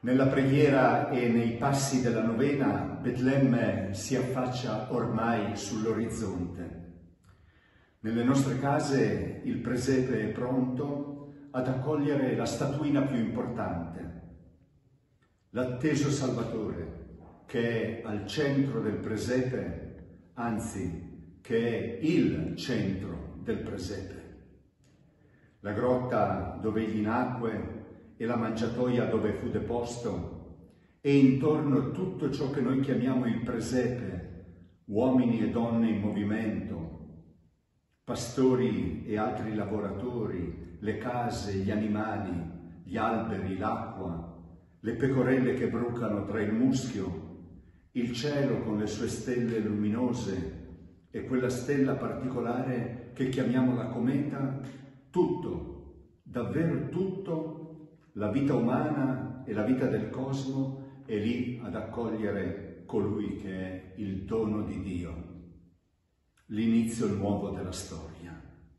Nella preghiera e nei passi della novena, Betlemme si affaccia ormai sull'orizzonte. Nelle nostre case il presepe è pronto ad accogliere la statuina più importante, l'atteso Salvatore, che è al centro del presepe, anzi, che è il centro del presepe. La grotta dove egli nacque e la mangiatoia dove fu deposto, e intorno tutto ciò che noi chiamiamo il presepe, uomini e donne in movimento, pastori e altri lavoratori, le case, gli animali, gli alberi, l'acqua, le pecorelle che brucano tra il muschio, il cielo con le sue stelle luminose e quella stella particolare che chiamiamo la cometa, tutto, davvero tutto, la vita umana e la vita del cosmo è lì ad accogliere colui che è il dono di Dio, l'inizio nuovo della storia.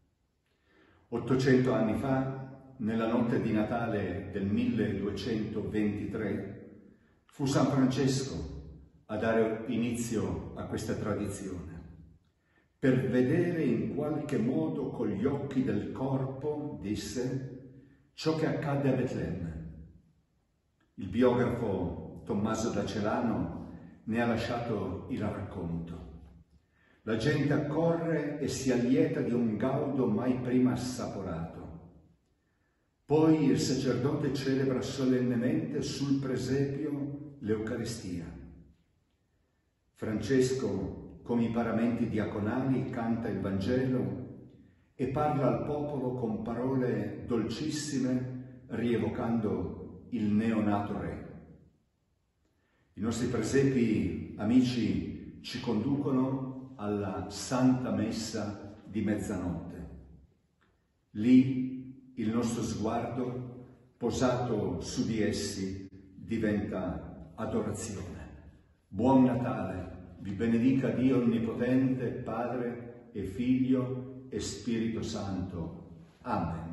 800 anni fa, nella notte di Natale del 1223, fu San Francesco a dare inizio a questa tradizione, per vedere in qualche modo con gli occhi del corpo, disse, ciò che accadde a Betlemme. Il biografo Tommaso da Celano ne ha lasciato il racconto. La gente accorre e si allieta di un gaudo mai prima assaporato. Poi il sacerdote celebra solennemente sul presepio l'Eucaristia. Francesco, con i paramenti diaconali, canta il Vangelo e parla al popolo con parole dolcissime, rievocando il neonato re. I nostri presepi, amici, ci conducono alla Santa Messa di mezzanotte. Lì il nostro sguardo, posato su di essi, diventa adorazione. Buon Natale, vi benedica Dio Onnipotente, Padre e Figlio e Spirito Santo. Amen.